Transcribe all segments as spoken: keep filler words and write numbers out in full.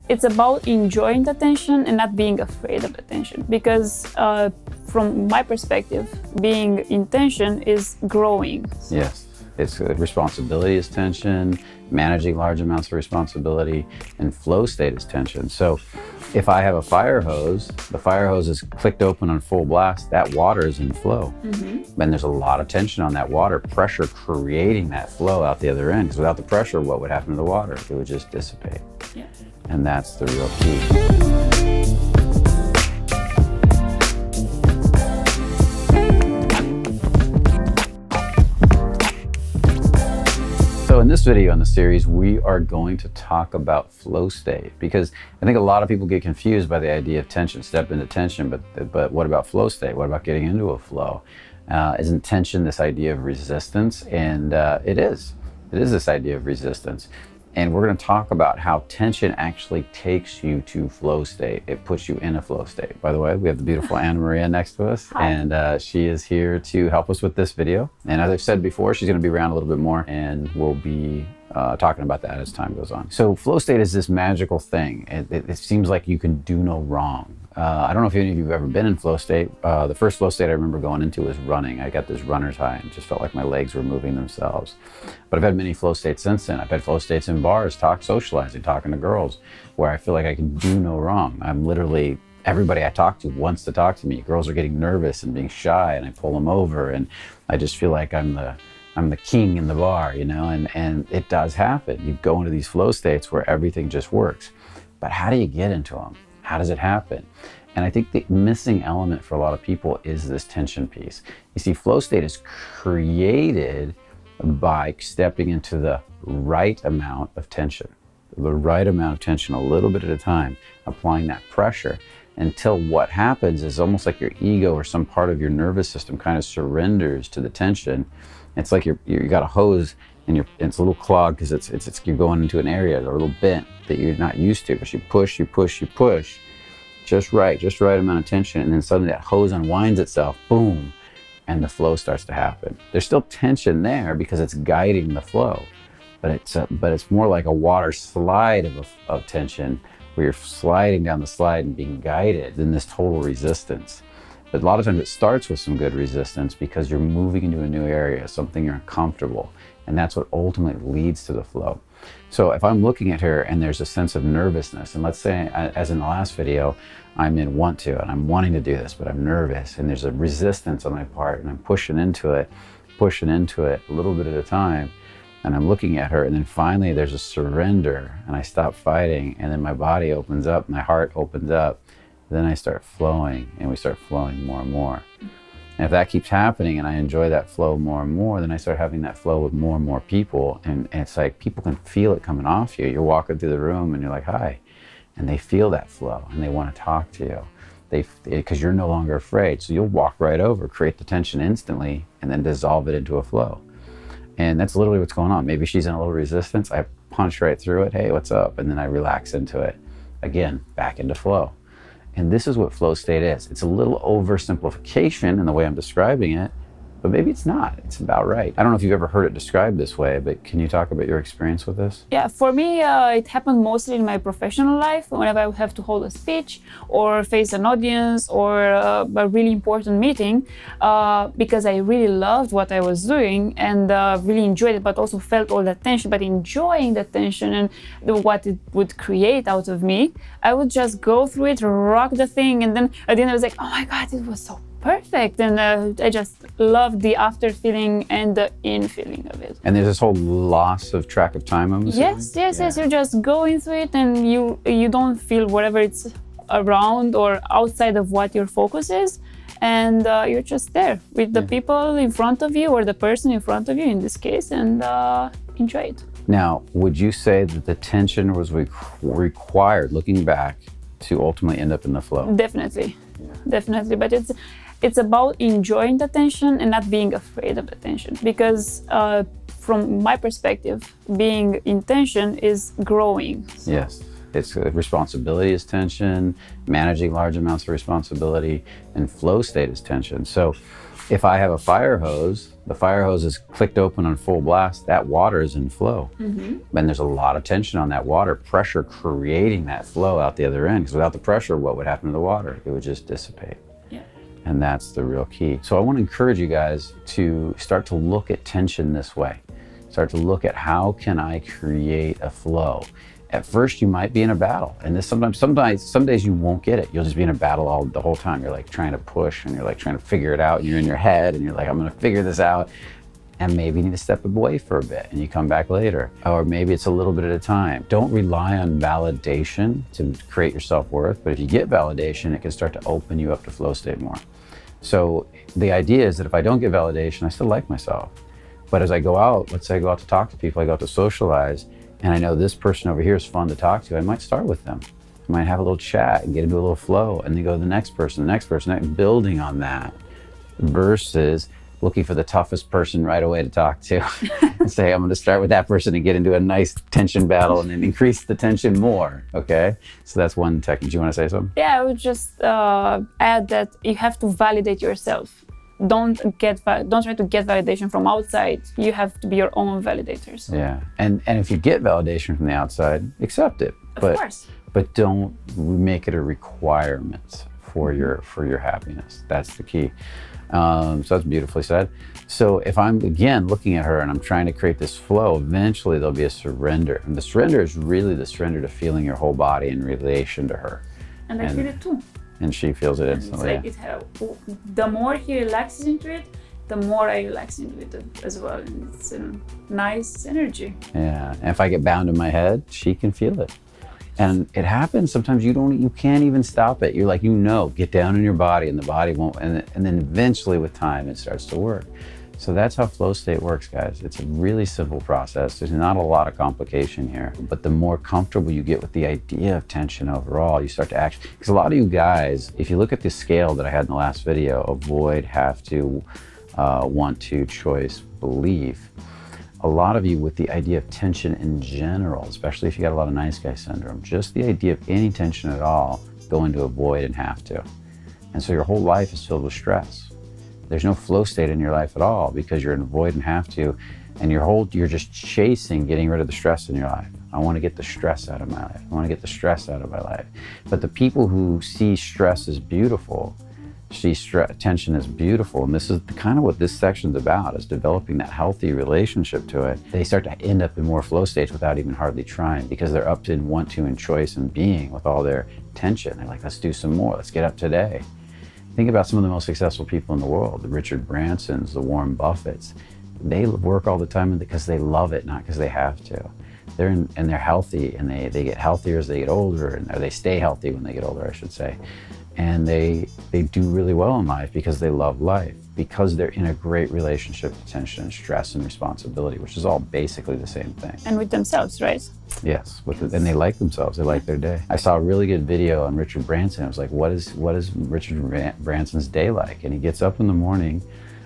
it's about enjoying the tension and not being afraid of the tension. Because uh, from my perspective, being in tension is growing. Yes. It's uh, responsibility is tension, managing large amounts of responsibility, and flow state is tension. So if I have a fire hose, the fire hose is clicked open on full blast, that water is in flow. Mm-hmm. And there's a lot of tension on that water, pressure creating that flow out the other end. Because without the pressure, what would happen to the water? It would just dissipate. Yeah. And that's the real key. So in this video in the series, we are going to talk about flow state, because I think a lot of people get confused by the idea of tension, step into tension, but but what about flow state? What about getting into a flow? Uh, isn't tension this idea of resistance? And uh, it is. It is this idea of resistance. And we're going to talk about how tension actually takes you to flow state. It puts you in a flow state. By the way, we have the beautiful Anna Maria next to us. Hi. And uh, she is here to help us with this video. And as I've said before, she's going to be around a little bit more, and we'll be uh, talking about that as time goes on. So flow state is this magical thing. It, it, it seems like you can do no wrong. Uh, I don't know if any of you have ever been in flow state. Uh, the first flow state I remember going into was running. I got this runner's high and just felt like my legs were moving themselves. But I've had many flow states since then. I've had flow states in bars, talk, socializing, talking to girls, where I feel like I can do no wrong. I'm literally, everybody I talk to wants to talk to me. Girls are getting nervous and being shy, and I pull them over, and I just feel like I'm the I'm the king in the bar, you know, and, and it does happen. You go into these flow states where everything just works. But how do you get into them? How does it happen? And I think the missing element for a lot of people is this tension piece. You see, flow state is created by stepping into the right amount of tension, the right amount of tension, a little bit at a time, applying that pressure until what happens is almost like your ego or some part of your nervous system kind of surrenders to the tension. It's like you're, you got a hose and you're, it's a little clogged because it's, it's, it's, you're going into an area or a little bent that you're not used to, because you push, you push, you push, just right, just right amount of tension, and then suddenly that hose unwinds itself, boom, and the flow starts to happen. There's still tension there because it's guiding the flow, but it's a, but it's more like a water slide of, a, of tension, where you're sliding down the slide and being guided in this total resistance. But a lot of times it starts with some good resistance because you're moving into a new area, something you're uncomfortable, and that's what ultimately leads to the flow. So if I'm looking at her and there's a sense of nervousness, and let's say, as in the last video, I'm in want to, and I'm wanting to do this, but I'm nervous, and there's a resistance on my part, and I'm pushing into it, pushing into it a little bit at a time, and I'm looking at her, and then finally there's a surrender, and I stop fighting, and then my body opens up, my heart opens up, then I start flowing, and we start flowing more and more. And if that keeps happening and I enjoy that flow more and more, then I start having that flow with more and more people. And, and it's like people can feel it coming off you. You're walking through the room and you're like, hi. And they feel that flow and they want to talk to you. They, because you're no longer afraid. So you'll walk right over, create the tension instantly, and then dissolve it into a flow. And that's literally what's going on. Maybe she's in a little resistance. I punch right through it. Hey, what's up? And then I relax into it. Again, back into flow. And this is what flow state is. It's a little oversimplification in the way I'm describing it, but maybe it's not. It's about right. I don't know if you've ever heard it described this way, but can you talk about your experience with this? Yeah, for me, uh, it happened mostly in my professional life, whenever I would have to hold a speech or face an audience or uh, a really important meeting, uh, because I really loved what I was doing and uh, really enjoyed it, but also felt all that tension, but enjoying the tension and the, what it would create out of me. I would just go through it, rock the thing, and then at the end I was like, oh my God, it was so perfect. And uh, I just loved the after feeling and the in feeling of it. And there's this whole loss of track of time, I'm assuming? Yes, yes, yeah. yes. You're just going through it and you you don't feel whatever it's around or outside of what your focus is. And uh, you're just there with the yeah. people in front of you or the person in front of you in this case, and uh, enjoy it. Now, would you say that the tension was re required, looking back, to ultimately end up in the flow? Definitely, yeah. definitely. But it's it's about enjoying the tension and not being afraid of the tension. Because uh, from my perspective, being in tension is growing. Yes. It's uh, responsibility is tension, managing large amounts of responsibility, and flow state is tension. So If I have a fire hose, the fire hose is clicked open on full blast, that water is in flow. Mm-hmm. And there's a lot of tension on that water, pressure creating that flow out the other end. Because without the pressure, what would happen to the water? It would just dissipate. Yeah. And that's the real key. So I want to encourage you guys to start to look at tension this way. Start to look at how can I create a flow. At first, you might be in a battle, and this sometimes, sometimes, some days you won't get it. You'll just be in a battle all the whole time. You're like trying to push, and you're like trying to figure it out, and you're in your head, and you're like, I'm gonna figure this out. And maybe you need to step away for a bit, and you come back later. Or maybe it's a little bit at a time. Don't rely on validation to create your self-worth, but if you get validation, it can start to open you up to flow state more. So the idea is that if I don't get validation, I still like myself. But as I go out, let's say I go out to talk to people, I go out to socialize, and I know this person over here is fun to talk to, I might start with them. I might have a little chat and get into a little flow, and then go to the next person, the next person, and building on that, versus looking for the toughest person right away to talk to and say, I'm going to start with that person and get into a nice tension battle and then increase the tension more. Okay. So that's one technique. Do you want to say something? Yeah, I would just uh, add that you have to validate yourself. Don't get don't try to get validation from outside. You have to be your own validators. Yeah, and and if you get validation from the outside, accept it. Of but, course. But don't make it a requirement for your for your happiness. That's the key. Um, so that's beautifully said. So if I'm again looking at her and I'm trying to create this flow, eventually there'll be a surrender, and the surrender is really the surrender to feeling your whole body in relation to her. And I and, feel it too. And she feels it instantly. It's like it, the more he relaxes into it, the more I relax into it as well. And it's a nice energy. Yeah, and if I get bound in my head, she can feel it. And it happens sometimes you don't, you can't even stop it. You're like, you know, get down in your body and the body won't, and, and then eventually with time it starts to work. So that's how flow state works, guys. It's a really simple process. There's not a lot of complication here, but the more comfortable you get with the idea of tension overall, you start to actually, because a lot of you guys, if you look at the scale that I had in the last video, avoid, have to, uh, want to, choice, believe, a lot of you with the idea of tension in general, especially if you got a lot of nice guy syndrome, just the idea of any tension at all, go into avoid and have to. And so your whole life is filled with stress. There's no flow state in your life at all because you're in avoid and have to, and your whole, you're just chasing getting rid of the stress in your life. I want to get the stress out of my life. I want to get the stress out of my life. But the people who see stress as beautiful, see stress, tension as beautiful, and this is the, kind of what this section's about, is developing that healthy relationship to it. They start to end up in more flow states without even hardly trying, because they're up to and want to and choice and being with all their tension. They're like, let's do some more. Let's get up today. Think about some of the most successful people in the world, the Richard Bransons, the Warren Buffetts. They work all the time because they love it, not because they have to. They're in, and they're healthy, and they, they get healthier as they get older, and or they stay healthy when they get older, I should say. And they, they do really well in life because they love life, because they're in a great relationship to tension and stress and responsibility, which is all basically the same thing. And with themselves, right? Yes, with the, and they like themselves, they like their day. I saw a really good video on Richard Branson. I was like, what is, what is Richard Branson's day like? And he gets up in the morning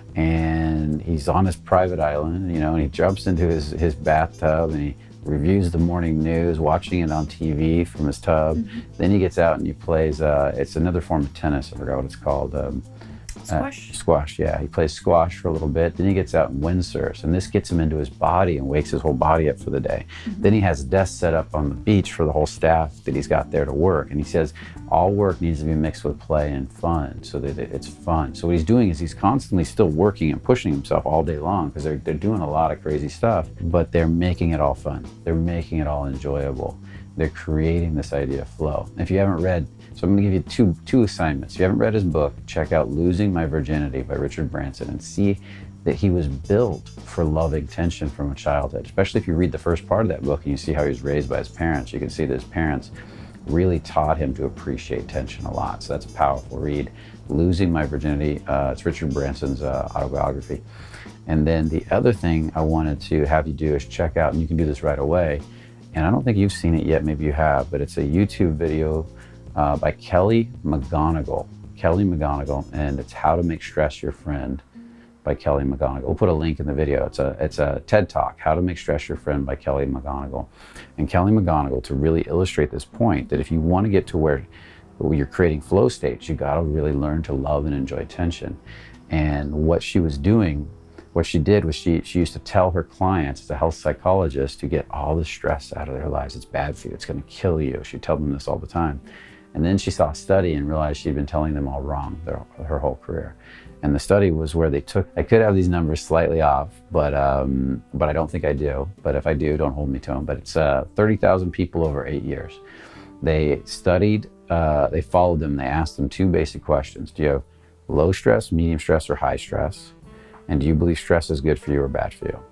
and he's on his private island, you know, and he jumps into his, his bathtub and he reviews the morning news, watching it on T V from his tub. Mm-hmm. Then he gets out and he plays, uh, it's another form of tennis, I forgot what it's called. Um, Squash? Uh, squash, yeah. He plays squash for a little bit. Then he gets out and windsurfs, and this gets him into his body and wakes his whole body up for the day. Mm-hmm. Then he has desks set up on the beach for the whole staff that he's got there to work. And he says all work needs to be mixed with play and fun so that it's fun. So what he's doing is he's constantly still working and pushing himself all day long because they're, they're doing a lot of crazy stuff, but they're making it all fun. They're making it all enjoyable. They're creating this idea of flow. If you haven't read, so I'm gonna give you two, two assignments. If you haven't read his book, check out Losing My Virginity by Richard Branson and see that he was built for loving tension from a childhood. Especially if you read the first part of that book and you see how he was raised by his parents, you can see that his parents really taught him to appreciate tension a lot. So that's a powerful read. Losing My Virginity, uh, it's Richard Branson's uh, autobiography. And then the other thing I wanted to have you do is check out, and you can do this right away, and I don't think you've seen it yet, maybe you have, but it's a YouTube video uh, by Kelly McGonigal. Kelly McGonigal, and it's How to Make Stress Your Friend by Kelly McGonigal. We'll put a link in the video. It's a, it's a TED Talk, How to Make Stress Your Friend by Kelly McGonigal. And Kelly McGonigal, to really illustrate this point, that if you want to get to where, where you're creating flow states, you got to really learn to love and enjoy tension. And what she was doing, what she did was she, she used to tell her clients as a health psychologist to get all the stress out of their lives. It's bad for you. It's going to kill you. She'd tell them this all the time. And then she saw a study and realized she'd been telling them all wrong their, her whole career. And the study was where they took, I could have these numbers slightly off, but um, but I don't think I do. But if I do, don't hold me to them. But it's uh, thirty thousand people over eight years. They studied, uh, they followed them. They asked them two basic questions. Do you have low stress, medium stress, or high stress? And do you believe stress is good for you or bad for you?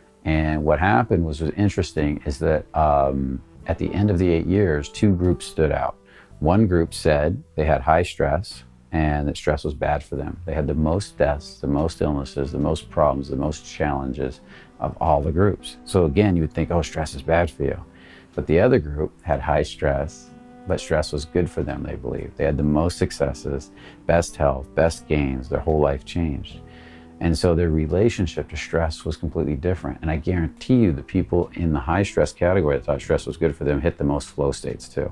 And what happened was, was interesting is that um, at the end of the eight years, two groups stood out. One group said they had high stress and that stress was bad for them. They had the most deaths, the most illnesses, the most problems, the most challenges of all the groups. So again, you would think, oh, stress is bad for you. But the other group had high stress, but stress was good for them, they believed. They had the most successes, best health, best gains, their whole life changed. And so their relationship to stress was completely different. And I guarantee you the people in the high stress category that thought stress was good for them hit the most flow states too.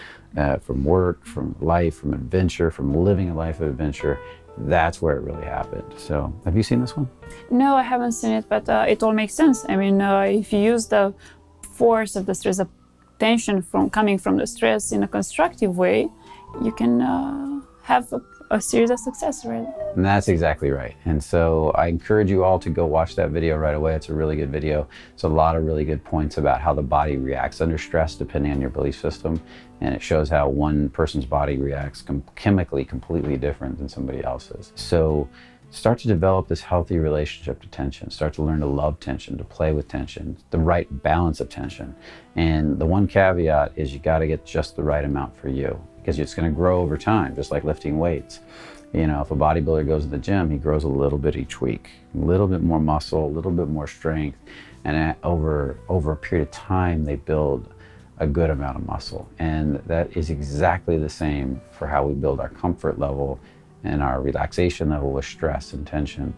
Uh, from work, from life, from adventure, from living a life of adventure. That's where it really happened. So have you seen this one? No, I haven't seen it, but uh, it all makes sense. I mean, uh, if you use the force of the stress, the tension from coming from the stress in a constructive way, you can uh, have a, a series of success, right? And that's exactly right. And so I encourage you all to go watch that video right away. It's a really good video. It's a lot of really good points about how the body reacts under stress depending on your belief system. And it shows how one person's body reacts com chemically completely different than somebody else's. So start to develop this healthy relationship to tension. Start to learn to love tension, to play with tension, the right balance of tension. And the one caveat is you got to get just the right amount for you, because it's going to grow over time, just like lifting weights. You know, if a bodybuilder goes to the gym, he grows a little bit each week, a little bit more muscle, a little bit more strength. And at, over, over a period of time, they build a good amount of muscle. And that is exactly the same for how we build our comfort level and our relaxation level with stress and tension.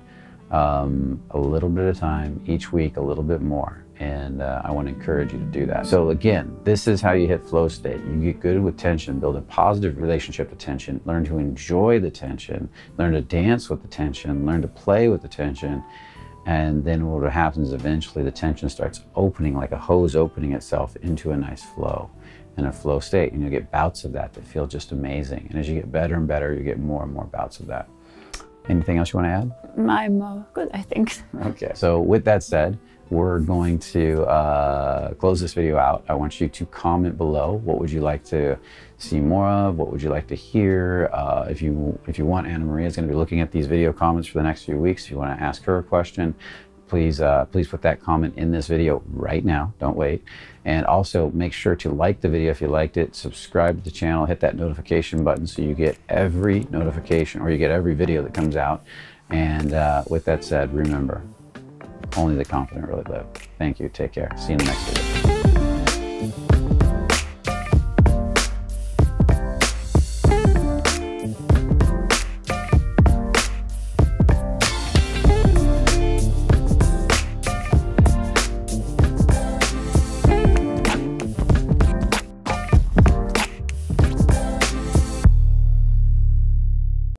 Um, a little bit at a time, each week, a little bit more. And uh, I want to encourage you to do that. So again, this is how you hit flow state. You get good with tension, build a positive relationship to tension, learn to enjoy the tension, learn to dance with the tension, learn to play with the tension. And then what happens is eventually the tension starts opening like a hose opening itself into a nice flow and a flow state. And you'll get bouts of that that feel just amazing. And as you get better and better, you get more and more bouts of that. Anything else you want to add? I'm uh, good, I think. Okay, so with that said, we're going to uh, close this video out. I want you to comment below. What would you like to see more of? What would you like to hear? Uh, if you if you want, Anna Maria is going to be looking at these video comments for the next few weeks. If you want to ask her a question, please uh, please put that comment in this video right now. Don't wait. And also make sure to like the video if you liked it. Subscribe to the channel. Hit that notification button so you get every notification or you get every video that comes out. And uh, with that said, remember, only the confident really live. Thank you. Take care. See you in the next video.